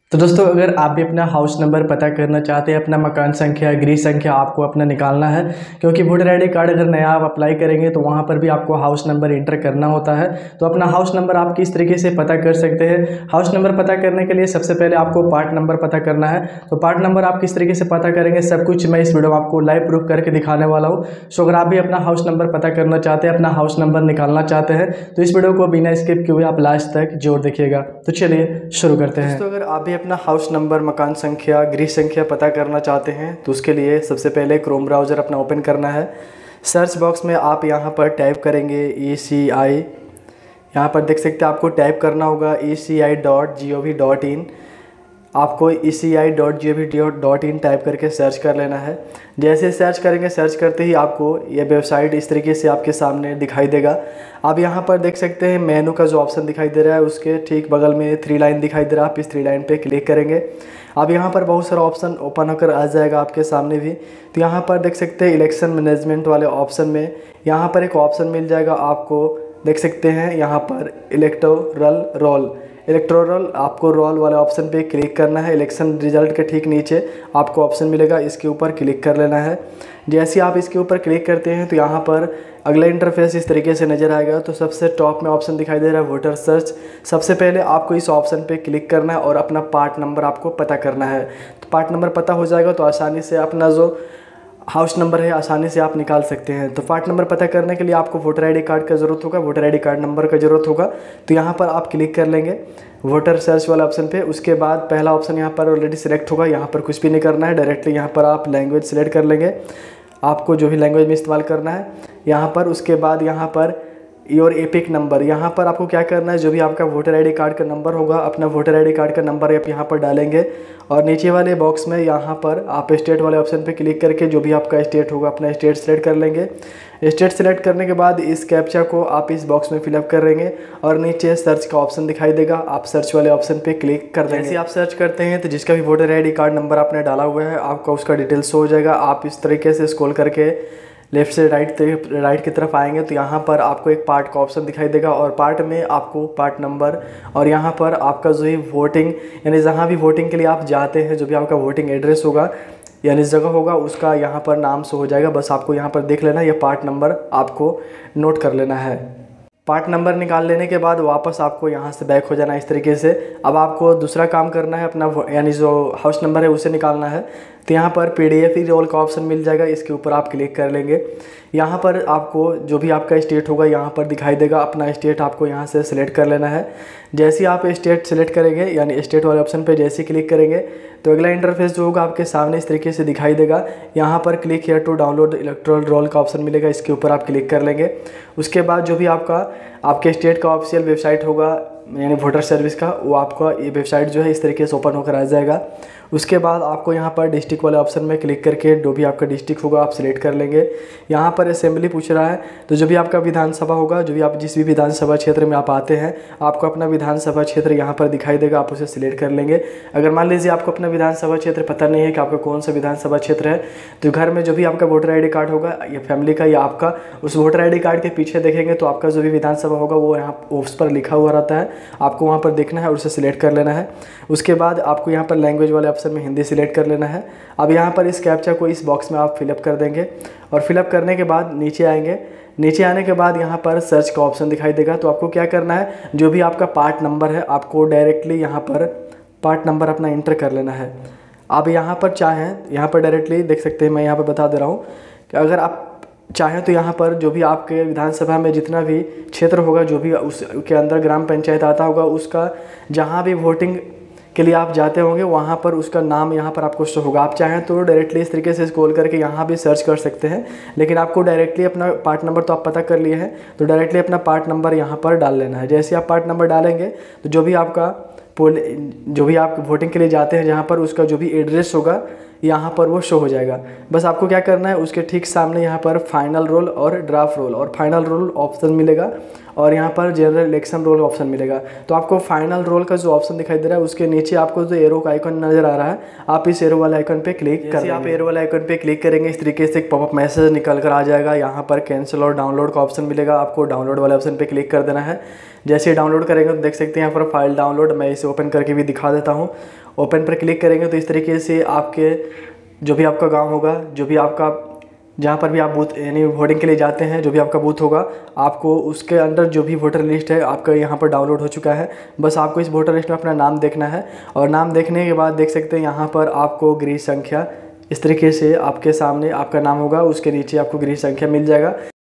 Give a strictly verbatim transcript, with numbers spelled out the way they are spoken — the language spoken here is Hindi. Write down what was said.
तो दोस्तों, अगर आप भी अपना हाउस नंबर पता करना चाहते हैं, अपना मकान संख्या, गृह संख्या आपको अपना निकालना है, क्योंकि वोटर आईडी कार्ड अगर नया आप अप्लाई करेंगे तो वहाँ पर भी आपको हाउस नंबर इंटर करना होता है। तो अपना हाउस नंबर आप किस तरीके से पता कर सकते हैं। हाउस नंबर पता करने के लिए सबसे पहले आपको पार्ट नंबर पता करना है। तो पार्ट नंबर आप किस तरीके से पता करेंगे, सब कुछ मैं इस वीडियो में आपको लाइव प्रूफ करके दिखाने वाला हूँ। सो अगर आप भी अपना हाउस नंबर पता करना चाहते हैं, अपना हाउस नंबर निकालना चाहते हैं, तो इस वीडियो को बिना स्किप किए हुए आप लास्ट तक जोर देखिएगा। तो चलिए शुरू करते हैं। दोस्तों, अगर आप भी अपना हाउस नंबर, मकान संख्या, गृह संख्या पता करना चाहते हैं तो उसके लिए सबसे पहले क्रोम ब्राउज़र अपना ओपन करना है। सर्च बॉक्स में आप यहाँ पर टाइप करेंगे ई सी आई। यहाँ पर देख सकते हैं आपको टाइप करना होगा E C I dot G O V dot in. आपको E C I dot G O V dot in type करके सर्च कर लेना है। जैसे सर्च करेंगे, सर्च करते ही आपको ये वेबसाइट इस तरीके से आपके सामने दिखाई देगा। आप यहाँ पर देख सकते हैं मेनू का जो ऑप्शन दिखाई दे रहा है, उसके ठीक बगल में थ्री लाइन दिखाई दे रहा है। आप इस थ्री लाइन पे क्लिक करेंगे। अब यहाँ पर बहुत सारा ऑप्शन ओपन होकर आ जाएगा आपके सामने भी। तो यहाँ पर देख सकते हैं इलेक्शन मैनेजमेंट वाले ऑप्शन में यहाँ पर एक ऑप्शन मिल जाएगा आपको। देख सकते हैं यहाँ पर इलेक्टोरल रोल इलेक्टोरल आपको रोल वाले ऑप्शन पे क्लिक करना है। इलेक्शन रिजल्ट के ठीक नीचे आपको ऑप्शन मिलेगा, इसके ऊपर क्लिक कर लेना है। जैसे आप इसके ऊपर क्लिक करते हैं तो यहाँ पर अगला इंटरफेस इस तरीके से नज़र आएगा। तो सबसे टॉप में ऑप्शन दिखाई दे रहा है वोटर सर्च। सबसे पहले आपको इस ऑप्शन पे क्लिक करना है और अपना पार्ट नंबर आपको पता करना है। तो पार्ट नंबर पता हो जाएगा तो आसानी से अपना जो हाउस नंबर है आसानी से आप निकाल सकते हैं। तो पार्ट नंबर पता करने के लिए आपको वोटर आईडी कार्ड का ज़रूरत होगा, वोटर आईडी कार्ड नंबर का ज़रूरत होगा। तो यहाँ पर आप क्लिक कर लेंगे वोटर सर्च वाला ऑप्शन पे। उसके बाद पहला ऑप्शन यहाँ पर ऑलरेडी सिलेक्ट होगा। यहाँ पर कुछ भी नहीं करना है, डायरेक्टली यहाँ पर आप लैंग्वेज सेलेक्ट कर लेंगे, आपको जो भी लैंग्वेज में इस्तेमाल करना है यहाँ पर। उसके बाद यहाँ पर योर एपिक नंबर, यहाँ पर आपको क्या करना है, जो भी आपका वोटर आईडी कार्ड का नंबर होगा, अपना वोटर आईडी कार्ड का नंबर आप यहाँ पर डालेंगे। और नीचे वाले बॉक्स में यहाँ पर आप स्टेट वाले ऑप्शन पे क्लिक करके जो भी आपका स्टेट होगा अपना स्टेट सेलेक्ट कर लेंगे। स्टेट सेलेक्ट करने के बाद इस कैप्चा को आप इस बॉक्स में फिलअप कर लेंगे और नीचे सर्च का ऑप्शन दिखाई देगा, आप सर्च वाले ऑप्शन पे क्लिक कर देंगे। जैसे आप सर्च करते हैं तो जिसका भी वोटर आईडी कार्ड नंबर आपने डाला हुआ है आपका उसका डिटेल्स हो जाएगा। आप इस तरीके से स्क्रॉल करके लेफ्ट से राइट राइट की तरफ आएंगे तो यहाँ पर आपको एक पार्ट का ऑप्शन दिखाई देगा और पार्ट में आपको पार्ट नंबर और यहाँ पर आपका जो ही वोटिंग यानी जहाँ भी वोटिंग के लिए आप जाते हैं, जो भी आपका वोटिंग एड्रेस होगा यानी जगह होगा, उसका यहाँ पर नाम शो हो जाएगा। बस आपको यहाँ पर देख लेना, ये पार्ट नंबर आपको नोट कर लेना है। पार्ट नंबर निकाल लेने के बाद वापस आपको यहाँ से बैक हो जाना इस तरीके से। अब आपको दूसरा काम करना है, अपना यानी जो हाउस नंबर है उसे निकालना है। तो यहाँ पर पीडीएफ रोल का ऑप्शन मिल जाएगा, इसके ऊपर आप क्लिक कर लेंगे। यहाँ पर आपको जो भी आपका स्टेट होगा यहाँ पर दिखाई देगा, अपना स्टेट आपको यहाँ से सिलेक्ट कर लेना है। जैसे ही आप स्टेट सेलेक्ट करेंगे यानी स्टेट वाले ऑप्शन पे जैसे ही क्लिक करेंगे तो अगला इंटरफेस जो होगा आपके सामने इस तरीके से दिखाई देगा। यहाँ पर click here to download electoral roll का ऑप्शन मिलेगा, इसके ऊपर आप क्लिक कर लेंगे। उसके बाद जो भी आपका आपके स्टेट का ऑफिशियल वेबसाइट होगा यानी वोटर सर्विस का, वो आपका ये वेबसाइट जो है इस तरीके से ओपन होकर आ जाएगा। उसके बाद आपको यहाँ पर डिस्ट्रिक्ट वाले ऑप्शन में क्लिक करके जो भी आपका डिस्ट्रिक्ट होगा आप सिलेक्ट कर लेंगे। यहाँ पर असेंबली पूछ रहा है तो जो भी आपका विधानसभा होगा, जो भी आप जिस भी विधानसभा क्षेत्र में आप आते हैं, आपको अपना विधानसभा क्षेत्र यहाँ पर दिखाई देगा, आप उसे सिलेक्ट कर लेंगे। अगर मान लीजिए आपको अपना विधानसभा क्षेत्र पता नहीं है कि आपका कौन सा विधानसभा क्षेत्र है, तो घर में जो भी आपका वोटर आई डी कार्ड होगा या फैमिली का या आपका, उस वोटर आई डी कार्ड के पीछे देखेंगे तो आपका जो भी विधानसभा होगा वो यहाँ उस पर लिखा हुआ रहता है, आपको वहाँ पर देखना है और उसे सिलेक्ट कर लेना है। उसके बाद आपको यहाँ पर लैंग्वेज वाले ऑप्शन में हिंदी सिलेक्ट कर लेना है। अब यहाँ पर इस कैप्चा को इस बॉक्स में आप फिलअप कर देंगे और फिलअप करने के बाद नीचे आएंगे। नीचे आने के बाद यहाँ पर सर्च का ऑप्शन दिखाई देगा। तो आपको क्या करना है, जो भी आपका पार्ट नंबर है आपको डायरेक्टली यहाँ पर पार्ट नंबर अपना इंटर कर लेना है। आप यहाँ पर चाहें यहाँ पर डायरेक्टली देख सकते हैं, मैं यहाँ पर बता दे रहा हूँ कि अगर आप चाहें तो यहाँ पर जो भी आपके विधानसभा में जितना भी क्षेत्र होगा, जो भी उसके अंदर ग्राम पंचायत आता होगा, उसका जहाँ भी वोटिंग के लिए आप जाते होंगे वहाँ पर उसका नाम यहाँ पर आपको शो होगा। आप चाहें तो डायरेक्टली इस तरीके से स्क्रॉल करके यहाँ भी सर्च कर सकते हैं, लेकिन आपको डायरेक्टली अपना पार्ट नंबर तो आप पता कर लिए हैं, तो डायरेक्टली अपना पार्ट नंबर यहाँ पर डाल लेना है। जैसे आप पार्ट नंबर डालेंगे तो जो भी आपका पोल जो भी आप वोटिंग के लिए जाते हैं जहाँ पर उसका जो भी एड्रेस होगा यहाँ पर वो शो हो जाएगा। बस आपको क्या करना है, उसके ठीक सामने यहाँ पर फाइनल रोल और ड्राफ्ट रोल और फाइनल रोल ऑप्शन मिलेगा और यहाँ पर जनरल इलेक्शन रोल ऑप्शन मिलेगा। तो आपको फाइनल रोल का जो ऑप्शन दिखाई दे रहा है उसके नीचे आपको जो एरो का आइकन नजर आ रहा है, आप इस एरो वाले आइकन पे क्लिक कर आप एरो वाले आइकन पे क्लिक करेंगे, इस तरीके से एक पॉपअप मैसेज निकल कर आ जाएगा। यहाँ पर कैंसिल और डाउनलोड का ऑप्शन मिलेगा, आपको डाउनलोड वाले ऑप्शन पे क्लिक कर देना है। जैसे डाउनलोड करेंगे तो देख सकते हैं यहाँ पर फाइल डाउनलोड, मैं इसे ओपन करके भी दिखा देता हूँ। ओपन पर क्लिक करेंगे तो इस तरीके से आपके जो भी आपका गांव होगा, जो भी आपका जहाँ पर भी आप बूथ यानी वोटिंग के लिए जाते हैं, जो भी आपका बूथ होगा, आपको उसके अंदर जो भी वोटर लिस्ट है आपका यहाँ पर डाउनलोड हो चुका है। बस आपको इस वोटर लिस्ट में अपना नाम देखना है और नाम देखने के बाद देख सकते हैं यहाँ पर आपको गृह संख्या इस तरीके से आपके सामने आपका नाम होगा, उसके नीचे आपको गृह संख्या मिल जाएगा।